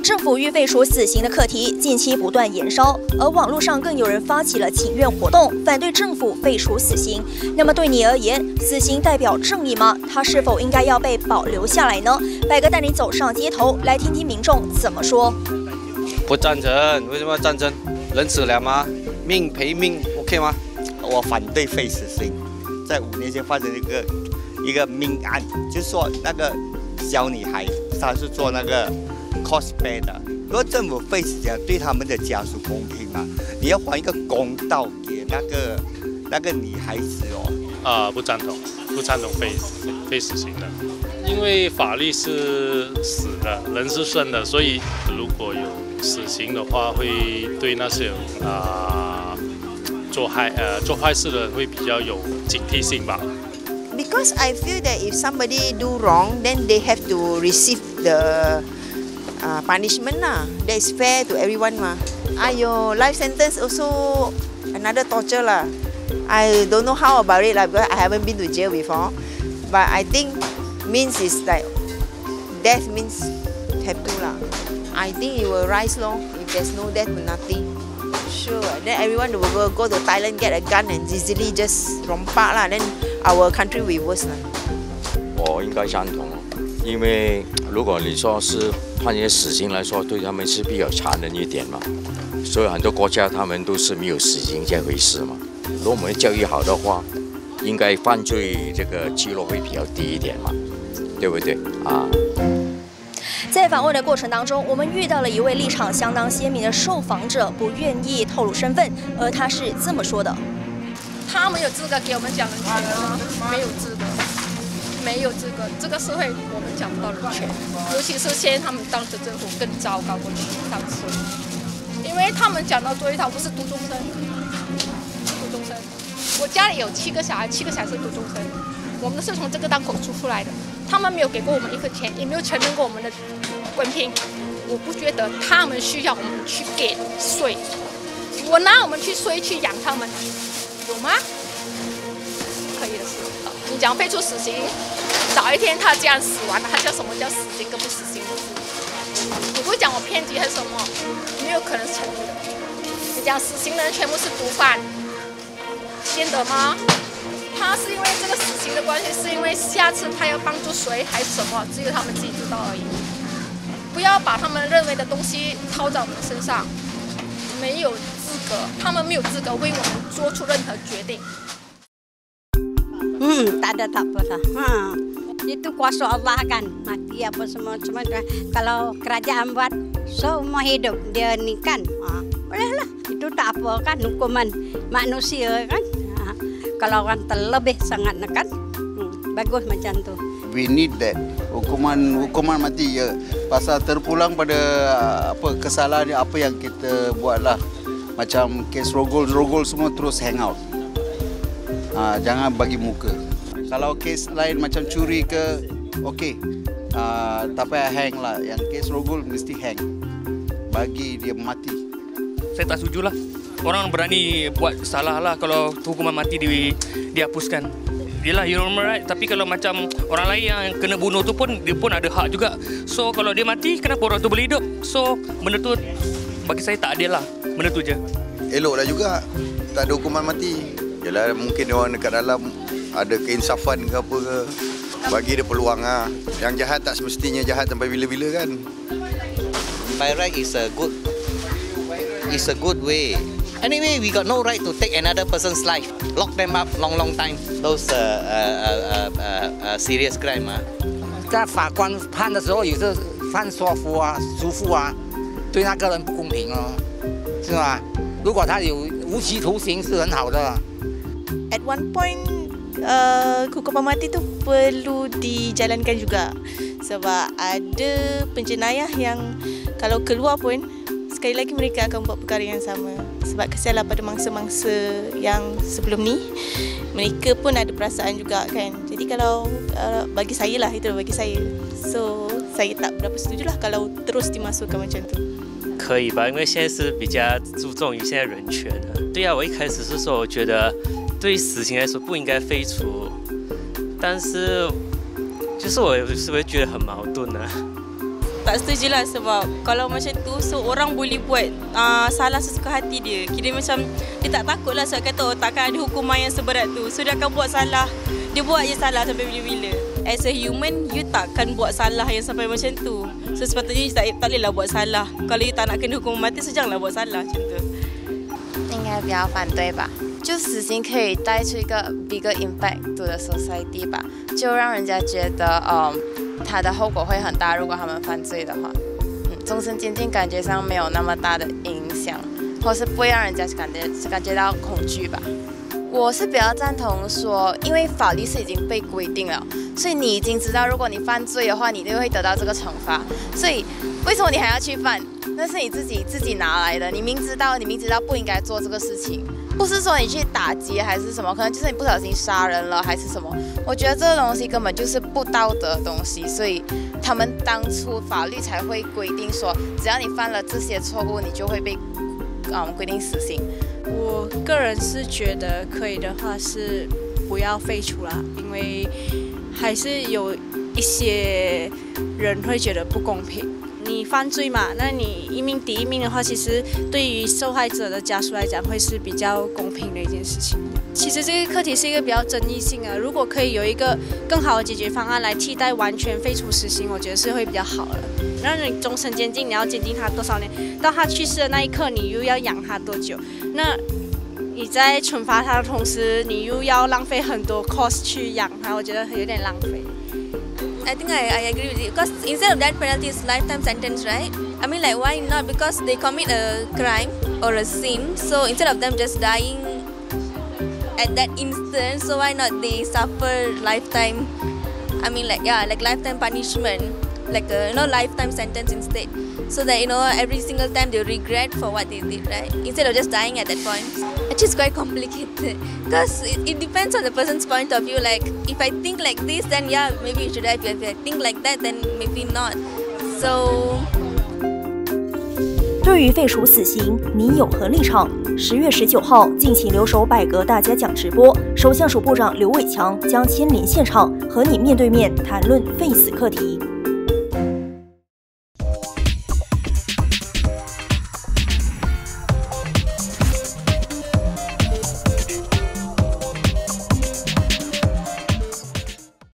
政府欲废除死刑的课题近期不断延烧，而网络上更有人发起了请愿活动，反对政府废除死刑。那么对你而言，死刑代表正义吗？它是否应该要被保留下来呢？百哥带你走上街头，来听听民众怎么说。 不赞成，为什么要战争？人死了吗？命赔命 ，OK 吗？ 我反对废死刑。在5年前发生一个命案，就是说那个小女孩她是做那个 cosplay 的。如果政府废死刑，对他们的家属公平吗？你要还一个公道给那个女孩子哦。 不赞同废死刑的，因为法律是死的，人是生的，所以如果有死刑的话，会对那些做坏事的人会比较有警惕性吧。 Because I feel that if somebody do wrong, then they have to receive the punishment lah. That is fair to everyone mah. Ayo, life sentence also another torture lah. I don't know how about it lah because I haven't been to jail before. But I think means is like death means have to lah. I think it will rise lor. If there's no death, nothing. Sure. Then everyone will go to Thailand, get a gun and easily just rompak lah. Then our country will worse lah. 我应该赞同，因为如果你说是判决死刑来说，对他们是比较残忍一点嘛。所以很多国家他们都是没有死刑这回事嘛。如果我们教育好的话，应该犯罪这个几率会比较低一点嘛，对不对啊？ 在访问的过程当中，我们遇到了一位立场相当鲜明的受访者，不愿意透露身份，而他是这么说的： 他们有资格给我们讲人权吗？没有资格，没有资格。这个社会我们讲不到人权，尤其是现在他们当着政府更糟糕过去上次，因为他们讲到最后一套不是读终身，读终身。我家里有7个小孩，7个小孩是读终身，我们是从这个档口出来的。他们没有给过我们1分钱，也没有承认过我们的文凭。我不觉得他们需要我们去给税，我拿我们去税去养他们，有吗？可以的事。你讲废除死刑，早一天他这样死完了，他叫什么叫死刑跟不死刑的事？你不会讲我偏激还是什么？没有可能是成立的。你讲死刑的人全部是毒贩，见得吗？他是因为这个死刑的关系，是因为下次他要帮助谁还是什么，只有他们自己知道而已。不要把他们认为的东西套在我们身上，没有资格，他们没有资格为我们做出任何决定。 Tak apa lah. Itu kuasa Allah kan, mati apa semua. Kalau kerajaan buat seumur hidup dia ni kan, bolehlah. Itu tak apa kan, hukuman manusia kan. Kalau orang terlebih sangat kan, bagus macam tu. We need that hukuman mati ya. Pasal terpulang pada kesalahan apa yang kita buatlah. Macam kes rogol semua terus hang out. Jangan bagi muka. Kalau kes lain macam curi ke, okey. Tak payah hang lah. Yang kes rogol mesti hang. Bagi dia mati. Saya tak setuju lah. Orang berani buat salah lah kalau hukuman mati dihapuskan. Yelah human right, tapi kalau macam orang lain yang kena bunuh tu pun dia pun ada hak juga. So kalau dia mati, kenapa orang tu boleh hidup? So benda tu bagi saya tak adil lah. Benda tu je. Eloklah juga tak ada hukuman mati. Yelah mungkin orang dekat dalam ada keinsafan ke apa ke. Bagi dia peluang lah. Yang jahat tak semestinya jahat sampai bila-bila kan. By right is a good way. Anyway, we got no right to take another person's life, lock them up long time. Those serious crime 在法官判的时候也是判说服啊、舒服啊，对那个人不公平哦，是吧？如果他有无期徒刑是很好的。 At one point, hukuman mati tu perlu dijalankan juga sebab ada penjenayah yang kalau keluar pun sekali lagi mereka akan buat perkara yang sama. Sebab kesianlah pada mangsa-mangsa yang sebelum ni, mereka pun ada perasaan juga kan. Jadi kalau bagi saya lah, itu bagi saya. So, saya tak berapa setujulah kalau terus dimasukkan macam tu. 可以吧，因为现在是比较注重于现在人权的。对啊，我一开始是说，我觉得对于死刑来说不应该废除，但是就是我有时会觉得很矛盾呢。 tak setuju lah sebab kalau macam tu so orang boleh buat salah sesuka hati dia. Kira macam dia tak takut lah sebab kata takkan ada hukuman yang seberat tu. So dia akan buat salah. Dia buat je salah sampai bila-bila. As a human, you takkan buat salah yang sampai macam tu. So sepatutnya you tak bolehlah buat salah. Kalau you tak nak kena hukuman mati, so janganlah buat salah macam tu. 应该比较反对吧。就死刑可以带出一个 bigger impact to the society 吧，就让人家觉得他的后果会很大，如果他们犯罪的话，终身监禁感觉上没有那么大的影响，或是不会让人家感觉到恐惧吧。我是比较赞同说，因为法律是已经被规定了，所以你已经知道，如果你犯罪的话，你就会得到这个惩罚。所以为什么你还要去犯？那是你自己拿来的，你明知道不应该做这个事情。 不是说你去打劫还是什么，可能就是你不小心杀人了还是什么。我觉得这个东西根本就是不道德的东西，所以他们当初法律才会规定说，只要你犯了这些错误，你就会被规定死刑。 我个人是觉得可以的话是不要废除啦，因为还是有一些人会觉得不公平。 你犯罪嘛，那你一命抵一命的话，其实对于受害者的家属来讲，会是比较公平的一件事情。其实这个课题是一个比较争议性的，如果可以有一个更好的解决方案来替代完全废除死刑，我觉得是会比较好的。让你终身监禁，你要监禁他多少年？到他去世的那一刻，你又要养他多久？那你在惩罚他的同时，你又要浪费很多 cost 去养他，我觉得有点浪费。 I think I agree with you because instead of that penalty is lifetime sentence, right? I mean, like why not? Because they commit a crime or a sin, so instead of them just dying at that instant, so why not they suffer lifetime? I mean, like like lifetime punishment, like a lifetime sentence instead, so that every single time they regret for what they did, right? Instead of just dying at that point. Actually, it's quite complicated because it depends on the person's point of view. Like, if I think like this, then yeah, maybe you should die. If I think like that, then maybe not. So. 对于废除死刑，你有何立场？10月19号，敬请留守百格大家讲直播，首相署部长刘伟强将亲临现场，和你面对面谈论废死课题。